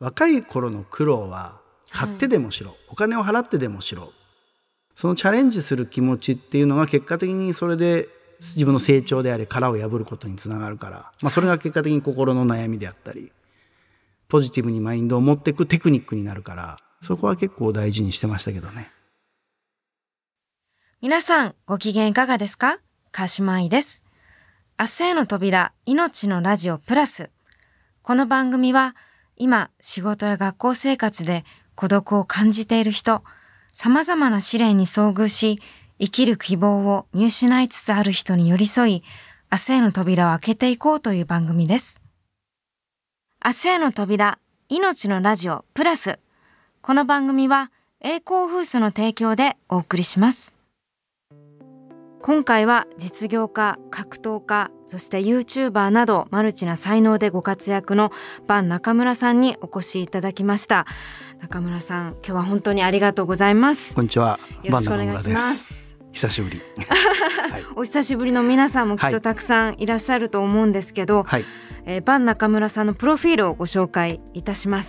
若い頃の苦労は買ってでもしろ、お金を払ってでもしろ、そのチャレンジする気持ちっていうのが結果的にそれで自分の成長であり殻を破ることにつながるから、それが結果的に心の悩みであったりポジティブにマインドを持っていくテクニックになるから、そこは結構大事にしてましたけどね。 皆さんご機嫌いかがですか？川島愛です。明日への扉、命のラジオプラス。この番組は今仕事や学校生活で孤独を感じている人、様々な試練に遭遇し生きる希望を見失いつつある人に寄り添い、明日への扉を開けていこうという番組です。明日への扉、命のラジオプラス。この番組は栄光フースの提供でお送りします。今回は実業家、格闘家、そして YouTuber などマルチな才能でご活躍の伴中村さんにお越しいただきました。中村さん、今日は本当にありがとうございます。 こんにちは。 よろしくお願いします。 久しぶり、 はい、お久しぶりの皆さんもきっとたくさんいらっしゃると思うんですけど、伴中村さんのプロフィールをご紹介いたします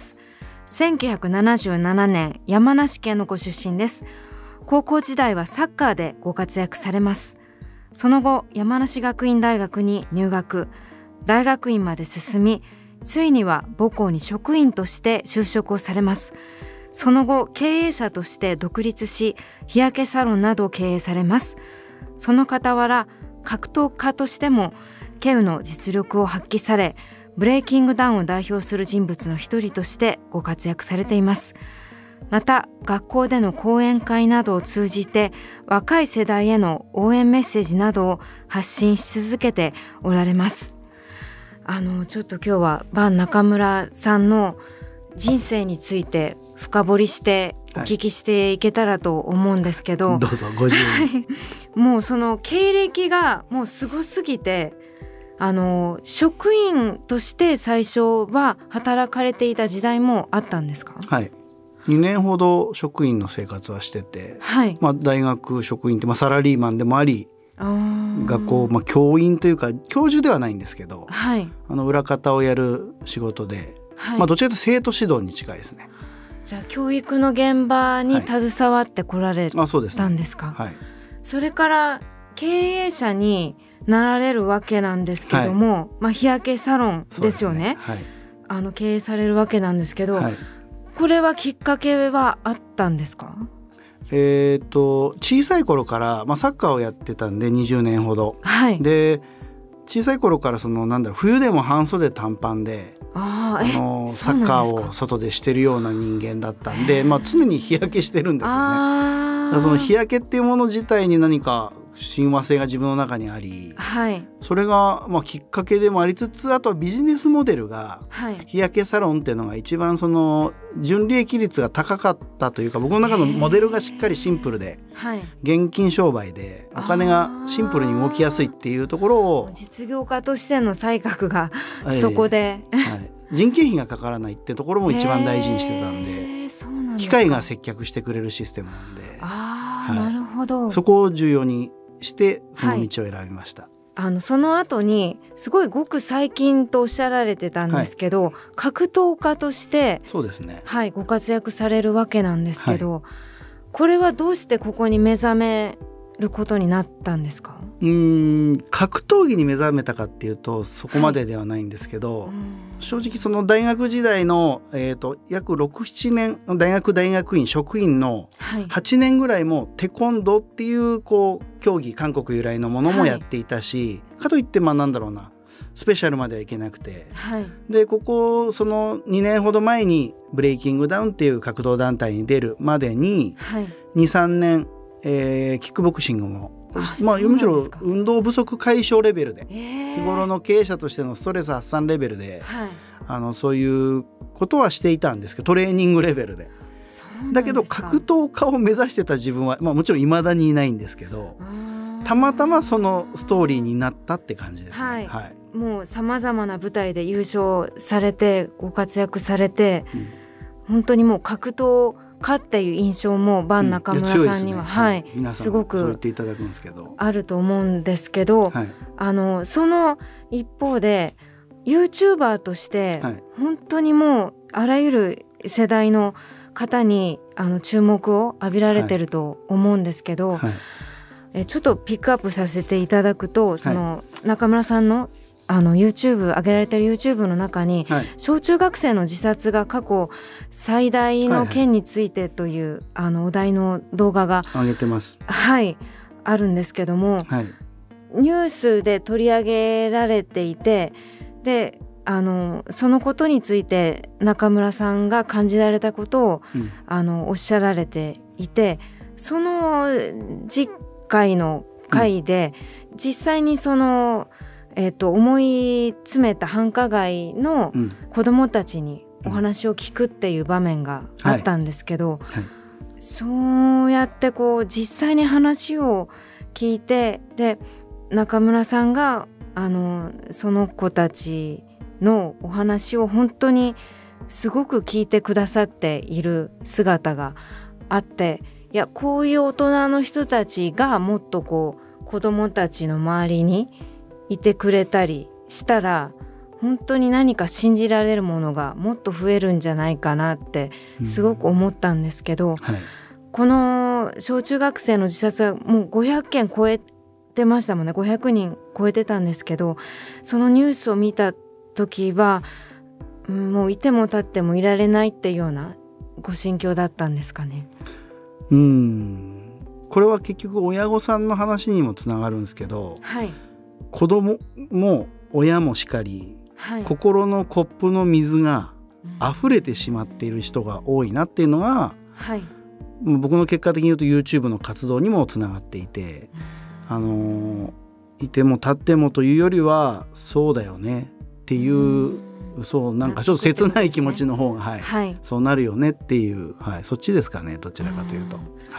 。1977年山梨県のご出身です。高校時代はサッカーでご活躍されます。その後山梨学院大学に入学、大学院まで進み、ついには母校に職員として就職をされます。その後経営者として独立し、日焼けサロンなどを経営されます。その傍ら格闘家としても稀有の実力を発揮され、ブレイキングダウンを代表する人物の一人としてご活躍されています。また学校での講演会などを通じて若い世代への応援メッセージなどを発信し続けておられます。ちょっと今日は伴中村さんの人生について深掘りしてお聞きしていけたらと思うんですけど、 どうぞご自由に。 もうその経歴がもうすごすぎて、職員として最初は働かれていた時代もあったんですか？ はい、2年ほど職員の生活はしてて、大学職員ってサラリーマンでもあり、学校、教員というか教授ではないんですけど、裏方をやる仕事で、どちらかというと生徒指導に近いですね。 じゃあ教育の現場に携わってこられたんですか？それから経営者になられるわけなんですけども、日焼けサロンですよね。経営されるわけなんですけど、これはきっかけはあったんですか？ 小さい頃から、サッカーをやってたんで20年ほど、で小さい頃から冬でも半袖短パンでサッカーを外でしてるような人間だったんで、常に日焼けしてるんですよね。その日焼けっていうもの自体に何か親和性が自分の中にあり、それがきっかけでもありつつ、あとはビジネスモデルが、日焼けサロンっていうのが一番その純利益率が高かったというか、僕の中のモデルがしっかりシンプルで、現金商売でお金がシンプルに動きやすいっていうところを、 実業家としての才覚がそこで、 人件費がかからないってところも一番大事にしてたんで、機械が接客してくれるシステムなんで、 なるほど、 そこを重要にしてその道を選びました。 その後にすごいごく最近とおっしゃられてたんですけど、格闘家としてそうですね、 ご活躍されるわけなんですけど、これはどうしてここに目覚めることになったんですか？ 格闘技に目覚めたかっていうとそこまでではないんですけど、正直その大学時代の、約 6,7 年大学院職員の8年ぐらいもテコンドーっていう競技、韓国由来のものもやっていたし、かといってスペシャルまではいけなくて、でここその2年ほど前にブレイキングダウンっていう格闘団体に出るまでに 2,3 年、キックボクシングもむしろ運動不足解消レベルで、日頃の経営者としてのストレス発散レベルで、そういうことはしていたんですけど、トレーニングレベルで。だけど格闘家を目指してた自分は、もちろん未だにいないんですけど、たまたまそのストーリーになったって感じですね。 もうさまざまな舞台で優勝されてご活躍されて、本当にもう格闘家っていう印象も伴中村さんには、すごくそう言っていただくんですけど、 あると思うんですけど、その一方で YouTuber として本当にもうあらゆる世代の方に注目を浴びられてると思うんですけど、ちょっとピックアップさせていただくと、その中村さんのYouTube 上げられてる YouTube の中に、小中学生の自殺が過去最大の件についてという、お題の動画が上げてます。 あるんですけども、ニュースで取り上げられていて、でそのことについて中村さんが感じられたことを、おっしゃられていて、その次回の回で、実際にその、思い詰めた繁華街の子どもたちにお話を聞くっていう場面があったんですけど、そうやってこう実際に話を聞いて、で中村さんがその子たちのお話を本当にすごく聞いてくださっている姿があって、いや、こういう大人の人たちがもっとこう子どもたちの周りにいてくれたりしたら、本当に何か信じられるものがもっと増えるんじゃないかなってすごく思ったんですけど、この小中学生の自殺はもう500件超えてましたもんね。500人超えてたんですけど、そのニュースを見た時はもういても立ってもいられないっていうようなご心境だったんですかね。 これは結局親御さんの話にもつながるんですけど、子供も親もしかり、心のコップの水が溢れてしまっている人が多いなっていうのが、僕の結果的に言うと YouTube の活動にもつながっていて、いても立ってもというよりはそうだよねっていう、そうなんかちょっと切ない気持ちの方が、そうなるよねっていう、そっちですかね、どちらかというと。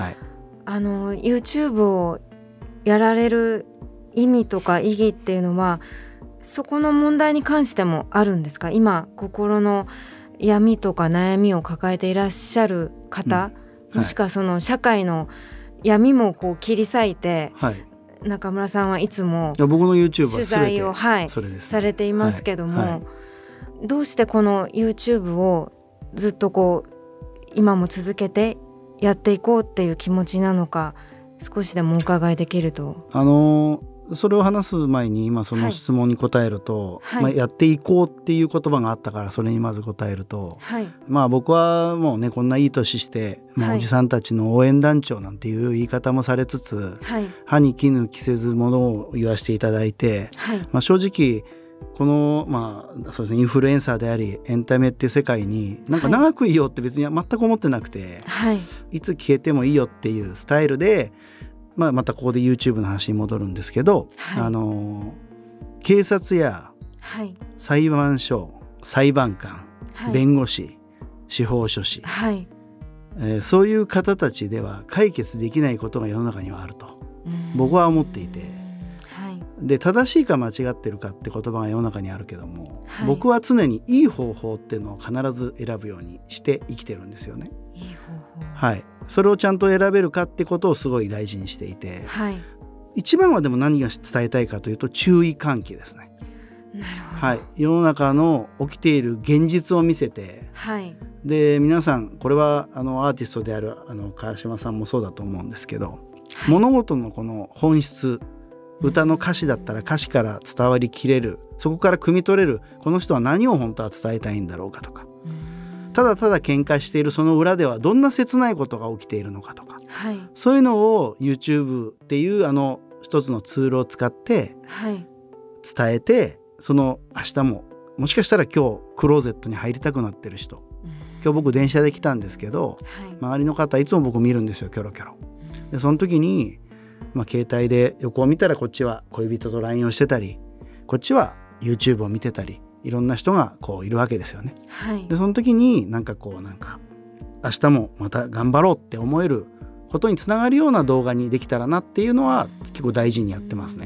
YouTube をやられる意味とか意義っていうのはそこの問題に関してもあるんですか？今心の闇とか悩みを抱えていらっしゃる方、もしくはその社会の闇もこう切り裂いて、中村さんはいつも僕の YouTube は取材を、されていますけども、どうしてこの YouTube をずっとこう今も続けてやっていこうっていう気持ちなのか、少しでもお伺いできると。 それを話す前に今その質問に答えると、やっていこうっていう言葉があったからそれにまず答えると、僕はもうねこんないい年して、おじさんたちの応援団長なんていう言い方もされつつ、歯に衣着せずものを言わせていただいて、正直このそうですね、インフルエンサーでありエンタメっていう世界になんか長くいようって別に全く思ってなくて、いつ消えてもいいよっていうスタイルで、またここで YouTube の話に戻るんですけど、警察や裁判所、裁判官、弁護士、司法書士、そういう方たちでは解決できないことが世の中にはあると僕は思っていて、で正しいか間違ってるかって言葉が世の中にあるけども、僕は常にいい方法っていうのを必ず選ぶようにして生きてるんですよね。いい方法、それをちゃんと選べるかってことをすごい大事にしていて、一番はでも何が伝えたいかというと注意喚起ですね。 なるほど。 世の中の起きている現実を見せて、で皆さんこれはアーティストである川島さんもそうだと思うんですけど、物事のこの本質、歌の歌詞だったら歌詞から伝わりきれる、そこから汲み取れる、この人は何を本当は伝えたいんだろうかとか、ただただ喧嘩しているその裏ではどんな切ないことが起きているのかとか、そういうのを YouTube っていう一つのツールを使って伝えて、その明日ももしかしたら今日クローゼットに入りたくなってる人、今日僕電車で来たんですけど、周りの方いつも僕見るんですよ、キョロキョロ。でその時に携帯で横を見たらこっちは恋人と LINE をしてたり、こっちは YouTube を見てたり、いろんな人がこういるわけですよね。でその時になんか明日もまた頑張ろうって思えることにつながるような動画にできたらなっていうのは結構大事にやってますね。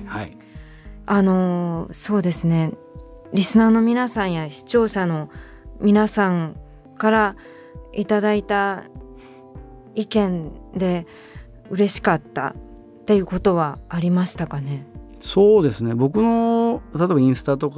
そうですね、リスナーの皆さんや視聴者の皆さんからいただいた意見で嬉しかったっていうことはありましたかね？ そうですね、僕の例えばインスタとか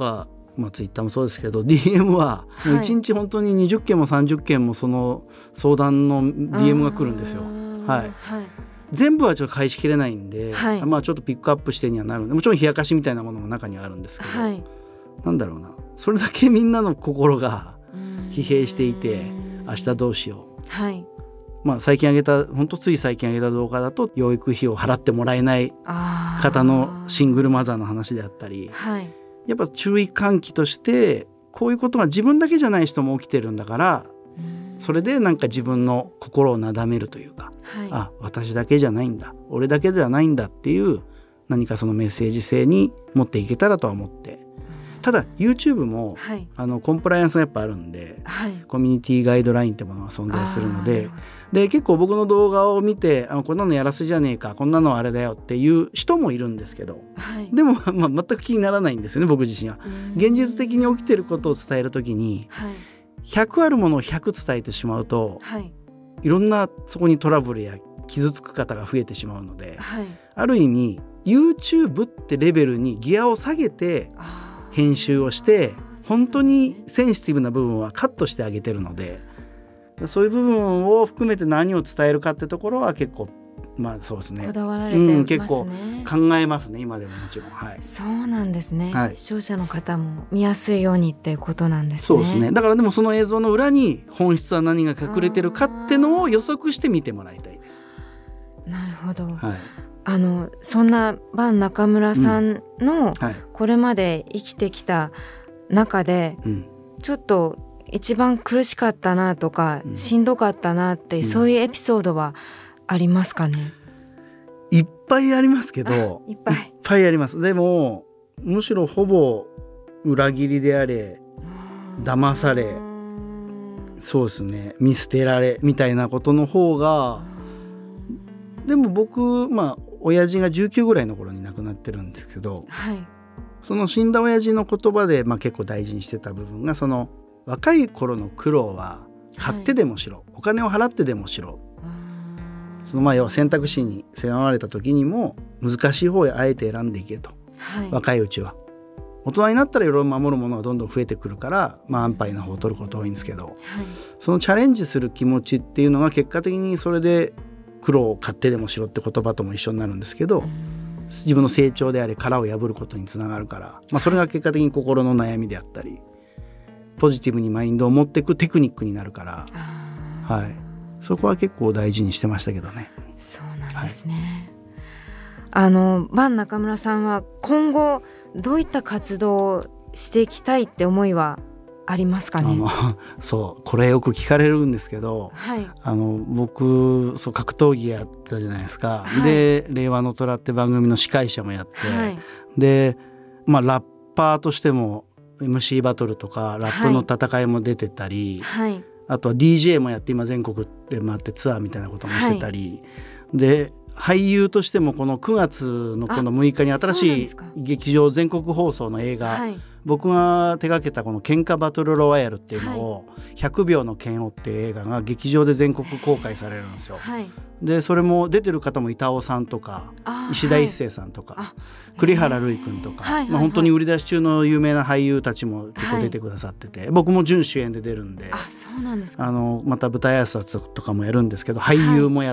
ツイッターもそうですけど DM はもう1日本当に20件も30件もその相談の DM が来るんですよ。はい、全部はちょっと返しきれないんで、ちょっとピックアップしてにはなるんで、もちろん冷やかしみたいなものも中にはあるんですけど、なんだろうな、それだけみんなの心が疲弊していて明日どうしよう、最近上げた本当つい最近上げた動画だと養育費を払ってもらえない方のシングルマザーの話であったり、やっぱ注意喚起としてこういうことが自分だけじゃない人も起きてるんだから、それでなんか自分の心をなだめるというか、私だけじゃないんだ、俺だけじゃないんだっていう何かそのメッセージ性に持っていけたらとは思って、ただ YouTube も、コンプライアンスがやっぱあるんで、コミュニティガイドラインってものが存在するので、結構僕の動画を見てこんなのやらせじゃねえか、こんなのあれだよっていう人もいるんですけど、でも、全く気にならないんですよね、僕自身は。現実的に起きてることを伝えるときに、100あるものを100伝えてしまうと、いろんなそこにトラブルや傷つく方が増えてしまうので、ある意味 YouTube ってレベルにギアを下げて編集をして、本当にセンシティブな部分はカットしてあげてるので、そういう部分を含めて何を伝えるかってところは結構そうですね、 こだわられてますね。 結構考えますね、今でももちろん。 そうなんですね、視聴者の方も見やすいようにっていうことなんですね。 そうですね。だからでもその映像の裏に本質は何が隠れてるかってのを予測して見てもらいたいです。 なるほど、そんな伴中村さんのこれまで生きてきた中で、ちょっと一番苦しかったなとか、しんどかったなっていう、そういうエピソードはありますかね？ いっぱいありますけど、 いっぱいあります。でもむしろほぼ裏切りであれ、騙され、そうですね、見捨てられみたいなことの方が、でも僕親父が19ぐらいの頃に亡くなってるんですけど、その死んだ親父の言葉で結構大事にしてた部分が、その若い頃の苦労は買ってでもしろ、お金を払ってでもしろ、その要は選択肢に迫られた時にも難しい方へあえて選んでいけと、若いうちは。大人になったらいろいろ守るものがどんどん増えてくるから、安牌の方を取ること多いんですけど、そのチャレンジする気持ちっていうのが結果的にそれで苦労を買ってでもしろって言葉とも一緒になるんですけど、自分の成長であれ殻を破ることにつながるから、それが結果的に心の悩みであったり、ポジティブにマインドを持っていくテクニックになるから、そこは結構大事にしてましたけどね。 そうなんですね。伴中村さんは今後どういった活動をしていきたいって思いはありますかね？ そうこれよく聞かれるんですけど、僕格闘技やったじゃないですか、で令和の虎って番組の司会者もやって、でラッパーとしても MC バトルとかラップの戦いも出てたり、あとは DJ もやって、今全国で回ってツアーみたいなこともしてたり、で俳優としてもこの9月のこの6日に新しい劇場全国放送の映画、僕が手掛けたこの喧嘩バトルロワイヤルっていうのを100秒の剣をっていう映画が劇場で全国公開されるんですよ。でそれも出てる方も板尾さんとか石田一生さんとか栗原類君とか、本当に売り出し中の有名な俳優たちも結構出てくださってて、僕も準主演で出るんで、 そうなんですか。 また舞台挨拶とかもやるんですけど、俳優もやって、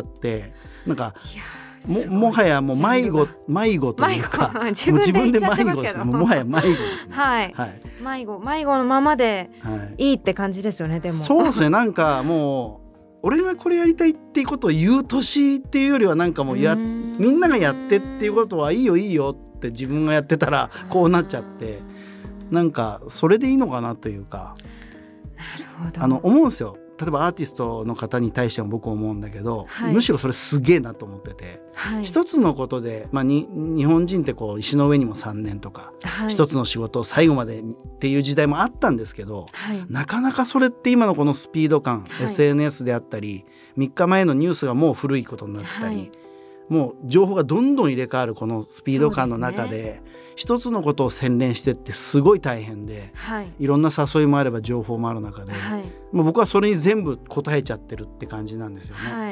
なんかもはやもう迷子というか自分で迷子ですね。もはや迷子ですね。 迷子のままでいいって感じですよね。でもそうですね、なんかもう俺がこれやりたいっていうことを言う年っていうよりは、なんかもうみんながやってっていうことはいいよいいよって自分がやってたらこうなっちゃって、なんかそれでいいのかなというか、思うんですよ。例えばアーティストの方に対しても僕思うんだけど、むしろそれすげえなと思ってて、一つのことで、日本人ってこう石の上にも3年とか、一つの仕事を最後までっていう時代もあったんですけど、なかなかそれって今のこのスピード感、SNS であったり3日前のニュースがもう古いことになってたり、もう情報がどんどん入れ替わるこのスピード感の中で、一つのことを洗練してってすごい大変で、いろんな誘いもあれば情報もある中で、僕はそれに全部答えちゃってるって感じなんですよね。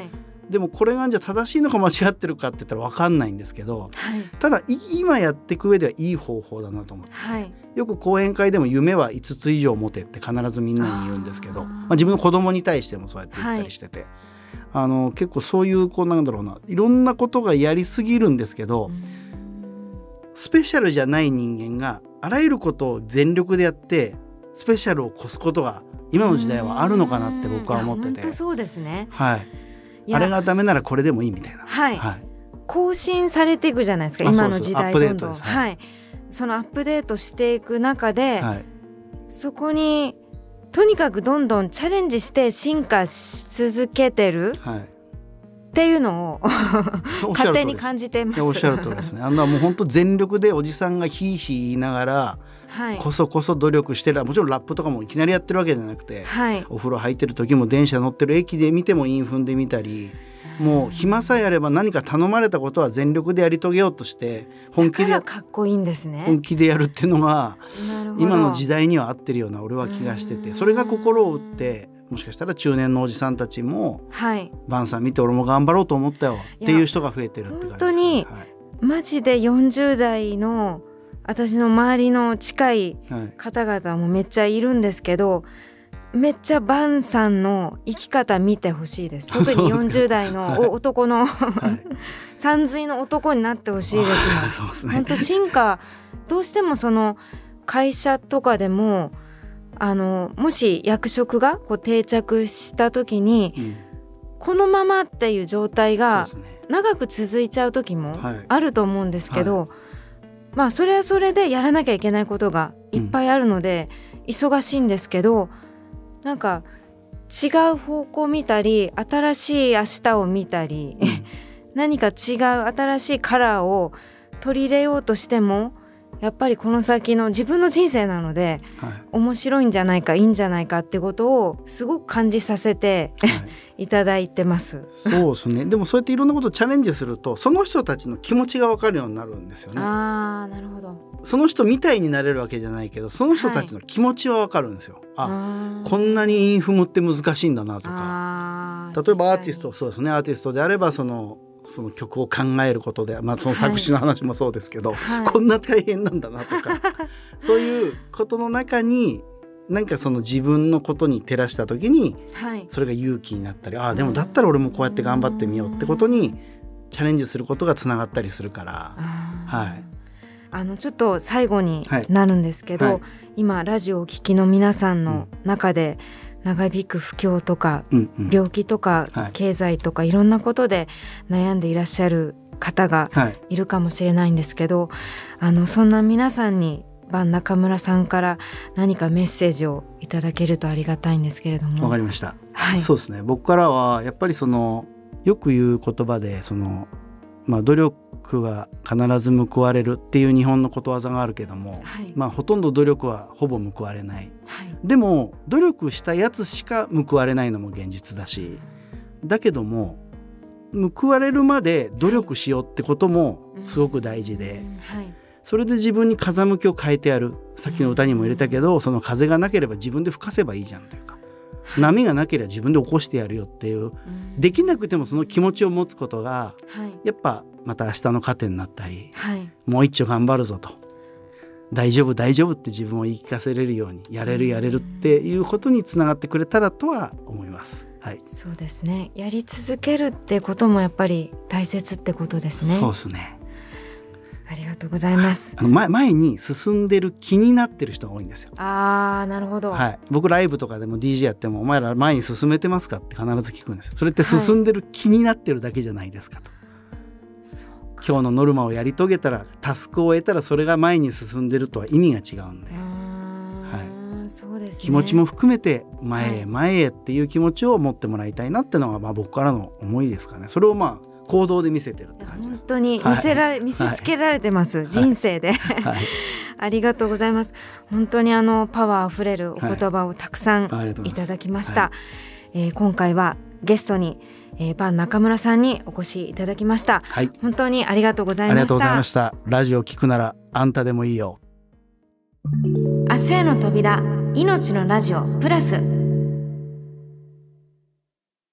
でもこれがじゃあ正しいのか間違ってるかって言ったら分かんないんですけど、ただ今やっていく上ではいい方法だなと思って、よく講演会でも夢は5つ以上持てって必ずみんなに言うんですけど、自分の子供に対してもそうやって言ったりしてて、結構そういうなんだろうな、いろんなことがやりすぎるんですけど、スペシャルじゃない人間があらゆることを全力でやってスペシャルを越すことが今の時代はあるのかなって僕は思ってて、 本当そうですね。 あれがダメならこれでもいいみたいな、 更新されていくじゃないですか、今の時代どんどん、そのアップデートしていく中で、そこにとにかくどんどんチャレンジして進化し続けてる、っていうのを勝手に感じてます。 おっしゃる通りですね。もう本当全力でおじさんがヒーヒー言いながら、こそこそ努力してる。もちろんラップとかもいきなりやってるわけじゃなくて、お風呂入ってる時も電車乗ってる駅で見ても韻踏んでみたり、もう暇さえあれば何か頼まれたことは全力でやり遂げようとして本気でだからかっこいいんですね。 本気でやるっていうのが今の時代には合ってるような俺は気がしてて、それが心を打って、もしかしたら中年のおじさんたちも、バンさん見て俺も頑張ろうと思ったよっていう人が増えてるって感じです。 本当に、マジで40代の私の周りの近い方々もめっちゃいるんですけど、めっちゃバンさんの生き方見てほしいです。特に40代の男のさんずいの男になってほしいですもん。本当進化、どうしてもその会社とかでももし役職が定着した時に、このままっていう状態が長く続いちゃう時もあると思うんですけど、それはそれでやらなきゃいけないことがいっぱいあるので、忙しいんですけど、なんか違う方向を見たり、新しい明日を見たり、何か違う新しいカラーを取り入れようとしても、やっぱりこの先の自分の人生なので、面白いんじゃないか、いいんじゃないかってことをすごく感じさせて、いただいてます。 そうですね。でもそうやっていろんなことをチャレンジすると、その人たちの気持ちが分かるようになるんですよね。 なるほど。 その人みたいになれるわけじゃないけど、その人たちの気持ちは分かるんですよ。こんなに韻踏むって難しいんだなとか、例えばアーティスト、そうですね、アーティストであればその曲を考えることで、その作詞の話もそうですけど、こんな大変なんだなとかそういうことの中になんかその自分のことに照らした時に、それが勇気になったり、でもだったら俺もこうやって頑張ってみようってことにチャレンジすることがつながったりするから、 ちょっと最後になるんですけど、今ラジオをお聞きの皆さんの中で、長引く不況とか、病気とか、経済とかいろんなことで悩んでいらっしゃる方がいるかもしれないんですけど、そんな皆さんにバン中村さんから何かメッセージをいただけるとありがたいんですけれども。 わかりました。そうですね。僕からはやっぱりよく言う言葉で努力は必ず報われるっていう日本のことわざがあるけども、ほとんど努力はほぼ報われない、でも努力したやつしか報われないのも現実だし、だけども報われるまで努力しようってこともすごく大事で、それで自分に風向きを変えてやる。さっきの歌にも入れたけど、その風がなければ自分で吹かせばいいじゃんというか、波がなければ自分で起こしてやるよっていう、できなくてもその気持ちを持つことが、やっぱまた明日の糧になったり、もう一丁頑張るぞと、大丈夫大丈夫って自分を言い聞かせれるように、やれるやれるっていうことにつながってくれたらとは思います。 そうですね。やり続けるってこともやっぱり大切ってことですね。 そうですね。 ありがとうございます。 前に進んでる気になってる人が多いんですよ。 なるほど。 僕ライブとかでも DJ やっても、お前ら前に進めてますかって必ず聞くんですよ。それって進んでる気になってるだけじゃないですかと。今日のノルマをやり遂げたら、タスクを終えたら、それが前に進んでるとは意味が違うんで、 そうですね、 気持ちも含めて前へ前へっていう気持ちを持ってもらいたいなってのが僕からの思いですかね。それを行動で見せてるって感じです。 本当に見せつけられてます、人生で、ありがとうございます。本当にパワーあふれるお言葉をたくさんいただきました。今回はゲストにバン中村さんにお越しいただきました。本当にありがとうございました。 ありがとうございました。ラジオ聞くならあんたでもいいよ。 明日への扉、命のラジオプラス。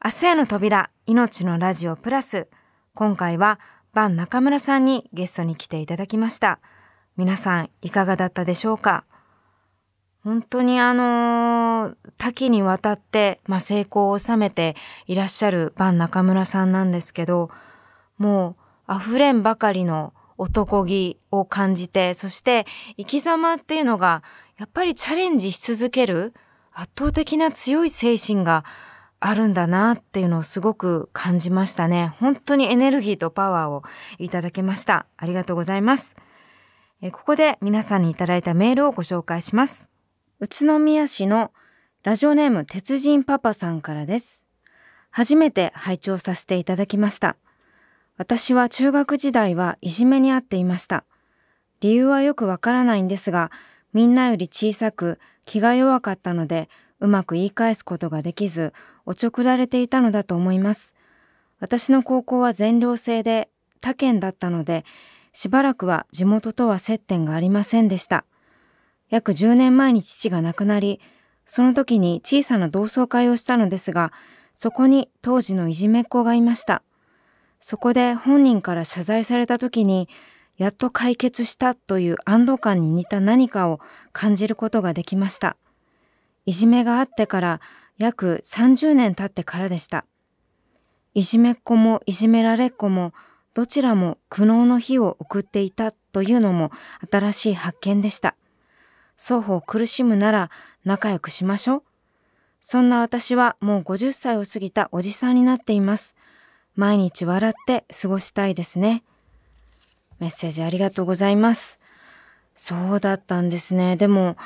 明日への扉、命のラジオプラス。今回はバン中村さんにゲストに来ていただきました。皆さんいかがだったでしょうか。本当に多岐にわたって、成功を収めていらっしゃるバン中村さんなんですけど、もう溢れんばかりの男気を感じて、そして生き様っていうのがやっぱりチャレンジし続ける圧倒的な強い精神があるんだなっていうのをすごく感じましたね。本当にエネルギーとパワーをいただけました。ありがとうございます。ここで皆さんにいただいたメールをご紹介します。宇都宮市のラジオネーム鉄人パパさんからです。初めて拝聴させていただきました。私は中学時代はいじめに遭っていました。理由はよくわからないんですが、みんなより小さく気が弱かったので、うまく言い返すことができず、おちょくられていたのだと思います。私の高校は全寮制で他県だったので、しばらくは地元とは接点がありませんでした。約10年前に父が亡くなり、その時に小さな同窓会をしたのですが、そこに当時のいじめっ子がいました。そこで本人から謝罪された時に、やっと解決したという安堵感に似た何かを感じることができました。いじめがあってから約30年経ってからでした。いじめっ子もいじめられっ子もどちらも苦悩の日を送っていたというのも新しい発見でした。双方苦しむなら仲良くしましょう。そんな私はもう50歳を過ぎたおじさんになっています。毎日笑って過ごしたいですね。メッセージありがとうございます。そうだったんですね。でも、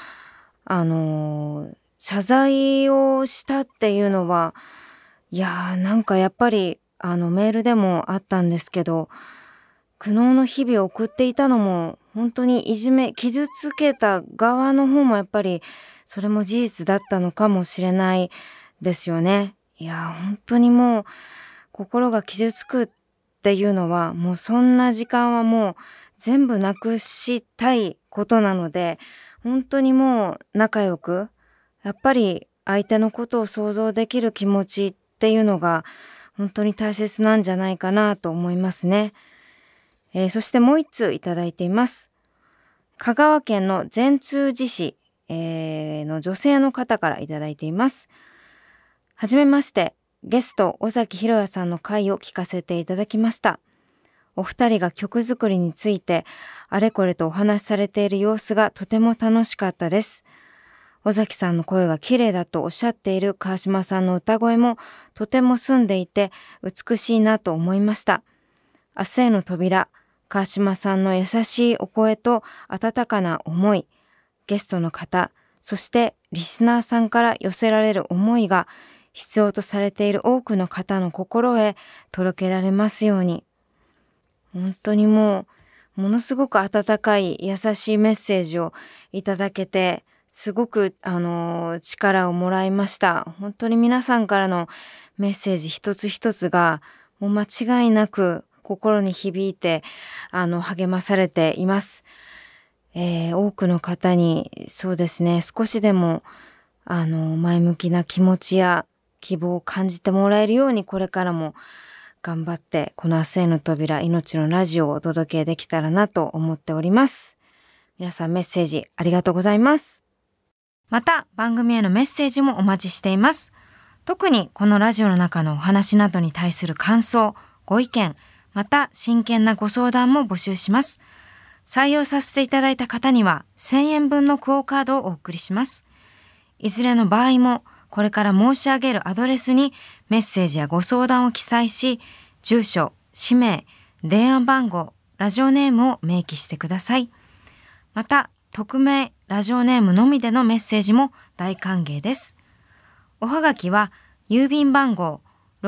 謝罪をしたっていうのは、なんかやっぱり、メールでもあったんですけど、苦悩の日々を送っていたのも、本当に傷つけた側の方もやっぱり、それも事実だったのかもしれないですよね。本当にもう、心が傷つくっていうのは、もうそんな時間はもう全部なくしたいことなので、本当にもう仲良く、やっぱり相手のことを想像できる気持ちっていうのが本当に大切なんじゃないかなと思いますね。そしてもう一通いただいています。香川県の善通寺市、の女性の方からいただいています。はじめまして、ゲスト尾崎裕也さんの回を聞かせていただきました。お二人が曲作りについてあれこれとお話しされている様子がとても楽しかったです。尾崎さんの声が綺麗だとおっしゃっている川島さんの歌声もとても澄んでいて美しいなと思いました。明日への扉、川島さんの優しいお声と温かな思い、ゲストの方、そしてリスナーさんから寄せられる思いが必要とされている多くの方の心へ届けられますように。本当にものすごく温かい優しいメッセージをいただけて、すごく力をもらいました。本当に皆さんからのメッセージ一つ一つがもう間違いなく心に響いて励まされています。多くの方にそうですね、少しでも前向きな気持ちや希望を感じてもらえるように、これからも頑張ってこの明日への扉、命のラジオをお届けできたらなと思っております。皆さんメッセージありがとうございます。また番組へのメッセージもお待ちしています。特にこのラジオの中のお話などに対する感想、ご意見、また真剣なご相談も募集します。採用させていただいた方には1000円分のクオカードをお送りします。いずれの場合もこれから申し上げるアドレスにメッセージやご相談を記載し、住所、氏名、電話番号、ラジオネームを明記してください。また、匿名、ラジオネームのみでのメッセージも大歓迎です。おはがきは、郵便番号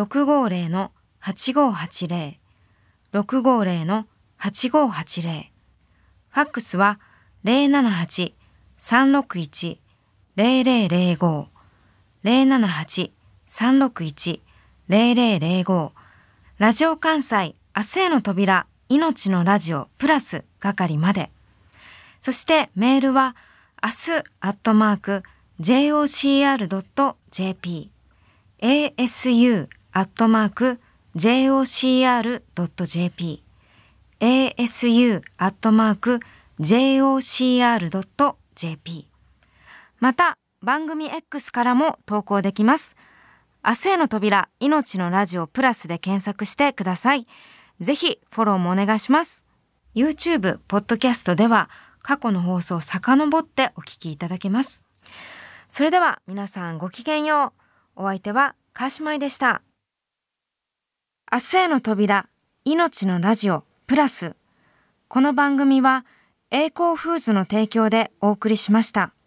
650-8580、650-8580。ファックスは 078-361-0005、078-361-0005。ラジオ関西明日への扉、命のラジオプラス係まで。そしてメールは明日@jocr.jp、asu asu@jocr.jp asu@jocr.jp また番組 X からも投稿できます。明日への扉、命のラジオプラスで検索してください。ぜひフォローもお願いします。YouTube、ポッドキャストでは過去の放送を遡ってお聞きいただけます。それでは皆さんごきげんよう。お相手は川島愛でした。明日への扉、命のラジオプラス。この番組は栄光フーズの提供でお送りしました。